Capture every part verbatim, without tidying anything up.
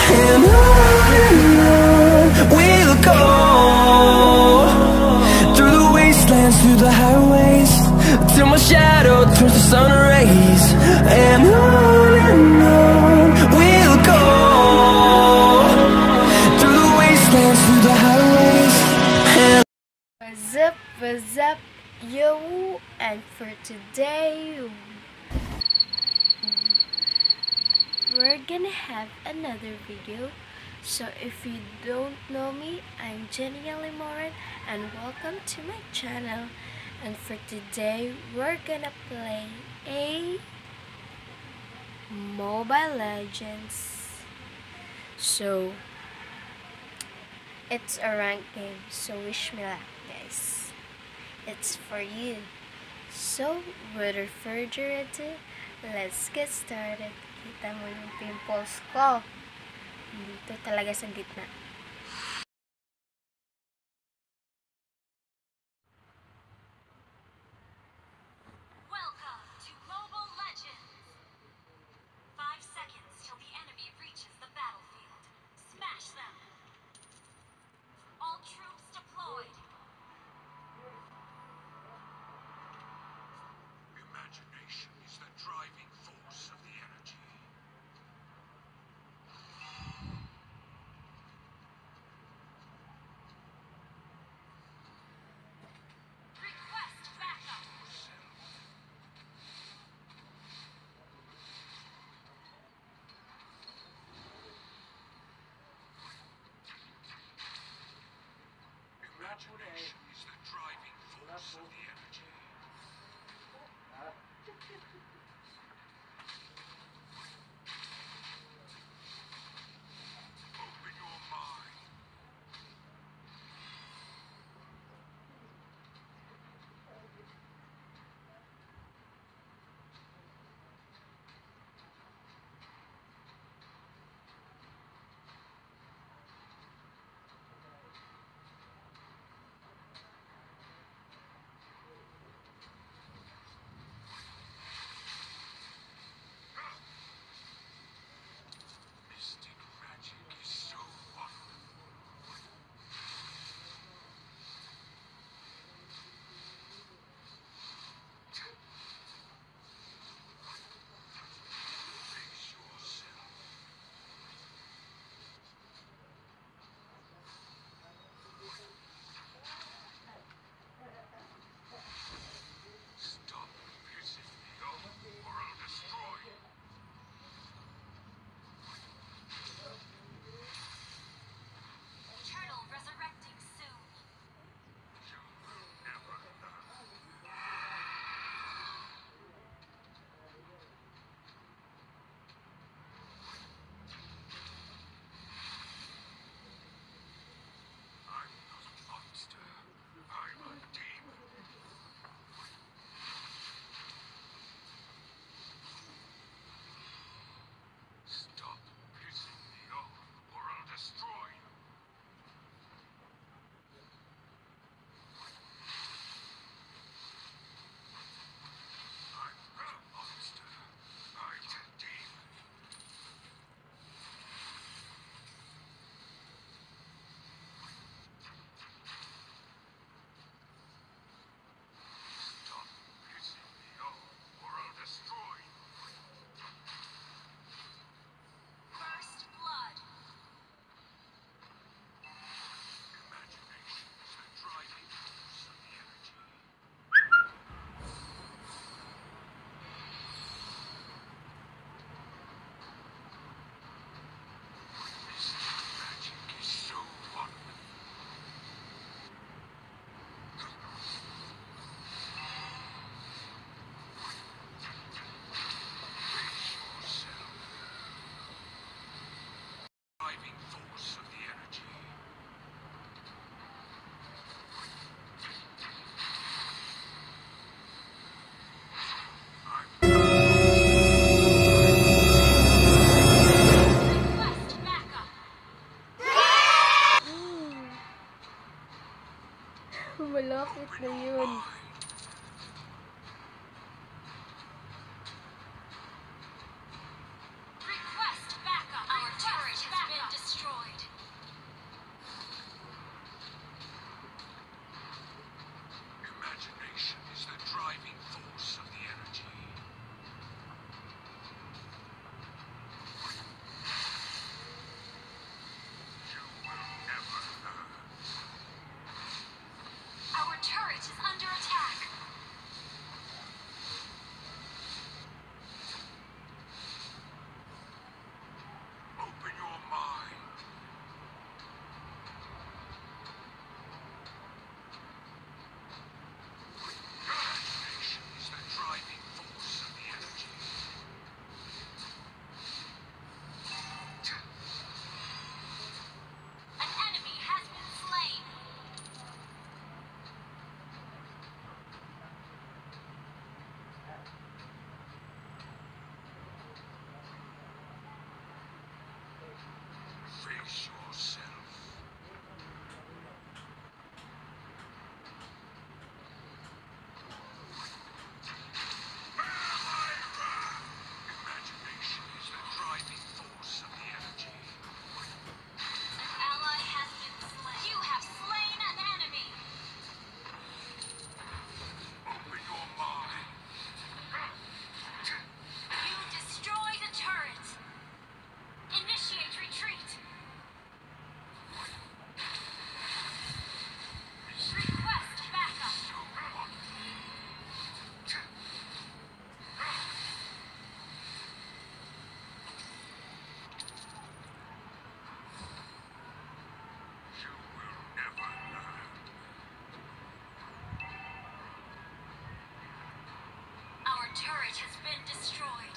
And on and on we'll go, through the wastelands, through the highways, till my shadow turns to sun rays. And on and on we'll go, through the wastelands, through the highways. And what's up, what's up, yo? And for today, we're gonna have another video. So if you don't know me, I'm Jenny Alimoran and welcome to my channel. And for today, we're gonna play a Mobile Legends. So it's a ranked game, so wish me luck, guys. It's for you. So without further ado, let's get started. Kita mo yung pimples ko. Dito talaga sa gitna. Welcome to Mobile Legends. Five seconds till the enemy reaches the battlefield. Smash them. All troops deployed. Imagination is the driving force of the energy. Request backup. Imagination is the driving force of the energy. Open your mind. Mystic magic is so wonderful. Face yourself. Stop pissing me off, or I'll destroy you. Turtle resurrecting soon. You will never learn. I'm not a monster. I'm a demon. Stop pissing me off, or I'll destroy you. I'm not a monster. I'm a demon. Stop pissing me off, or I'll destroy you. First blood. Imagination is the driving force of the energy. Mystic magic is so wonderful. Face yourself. Driving force of the energy. Request backup. Malapit na yun. Request backup. Our turret has been Face yourself. Imagination is the driving force of the energy. An ally has been slain. You have slain an enemy. Open your mind. You destroyed a turret. Initiate retreat. Request backup. You will never learn. Our turret has been destroyed.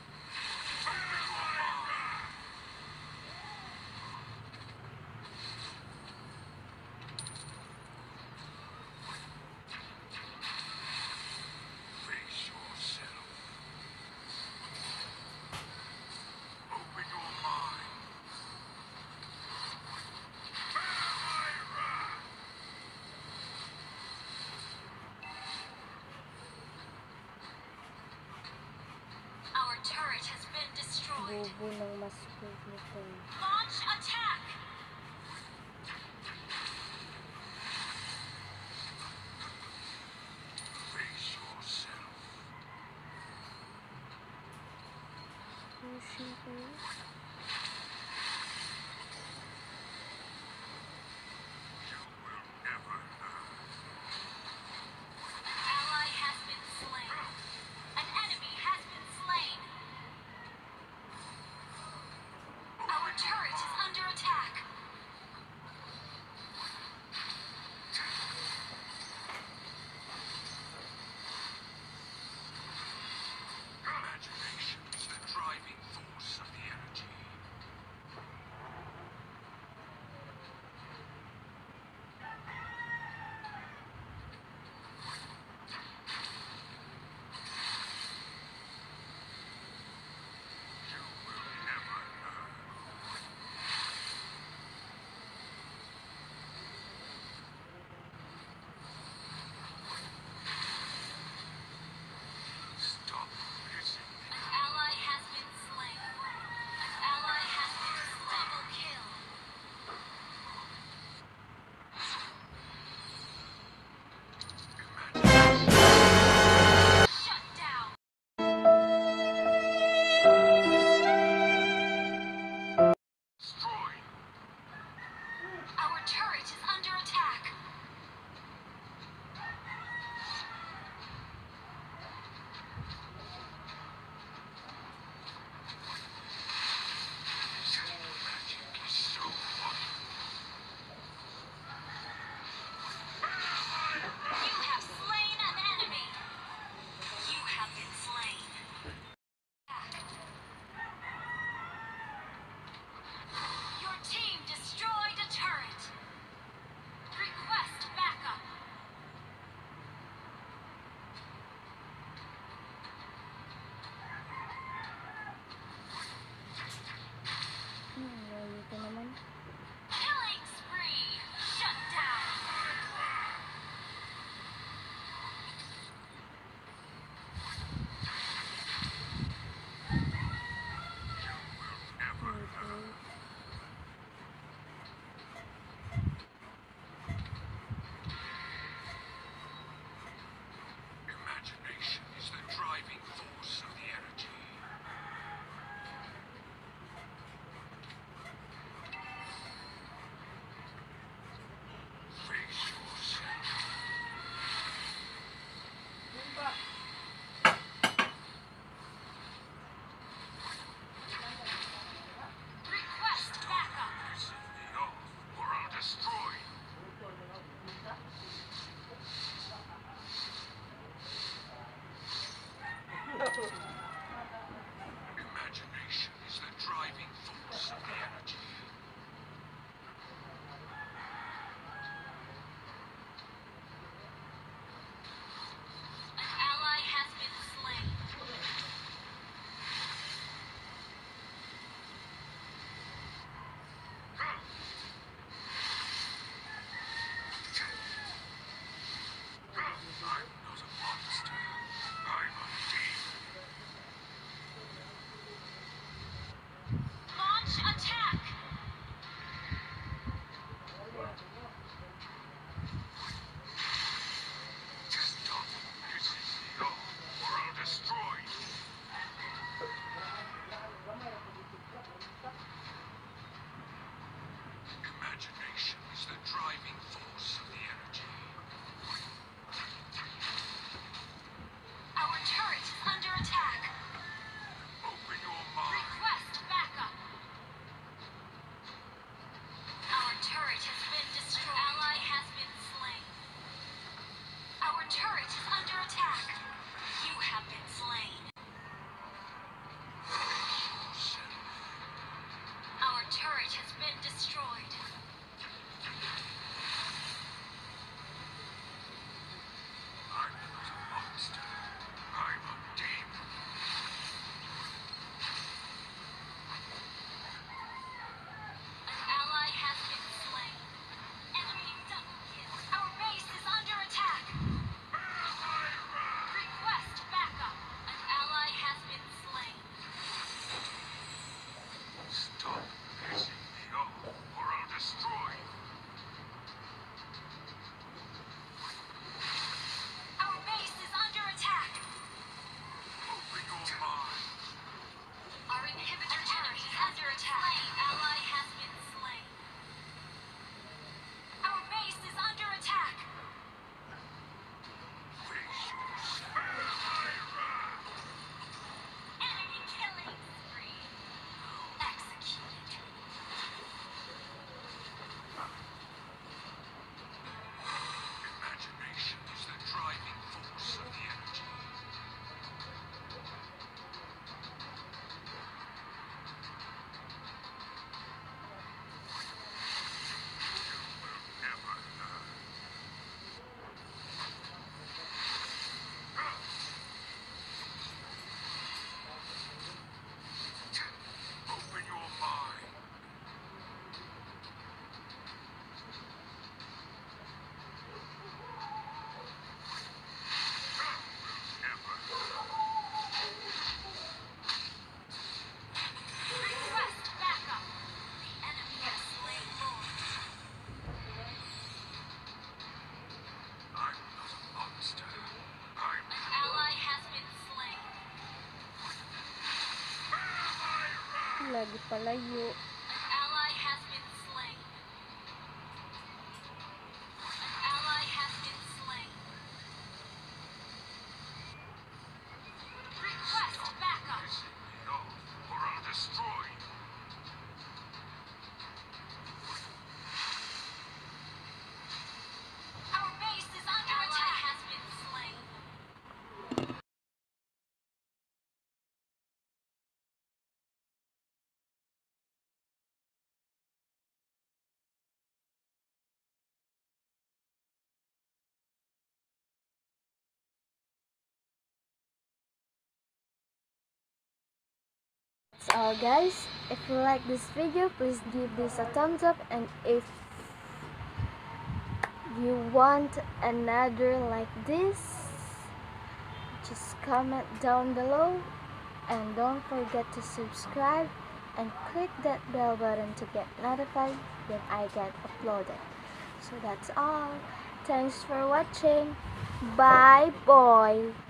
Face yourself. Open your mind. Our turret has been destroyed. Bobo ng mas nito. Launch attack. Face yourself. Pushing ko. You will never learn. An ally has been slain. An enemy has been slain. Our turret is under attack. Imagination is the driving force of the energy. You will never learn. Stop pissing me. An ally has been slain. An ally has been double kill. Shut down. Destroyed. Our turret is under attack. Magic is so fun. You have slain an enemy. You have been slain. Your team destroyed a turret. Request backup. Hmm, layo ko naman. Killing spree. Shut down. Never learn. Imagination is the driving force of the energy. destroyed. I'm not a monster. I'm a demon. An ally has been slain. Enemy double kill. Our base is under attack. Request backup. An ally has been slain. Stop pissing me off, or I'll destroy you. Our base is under attack. Open your mind. Our inhibitor turret is under attack. Slain. Ally has been slain. Our base is under attack. We shall spare my wrath. Enemy killing spree. Executed. Imagination is the driving force of the energy. You will never learn. Open your mind. Never learn. Request backup. The enemy has slain Lord. I'm not a monster. I'm An ally has been slain. Lagi palayo. An ally has been slain. An ally has been slain. Request backup. pissing me off, or I'll destroy you. Our base is under attack. Has been slain. That's all, guys. If you like this video, please give this a thumbs up, and if you want another like this, just comment down below, and don't forget to subscribe and click that bell button to get notified when I get uploaded. So that's all. Thanks for watching. Bye boy.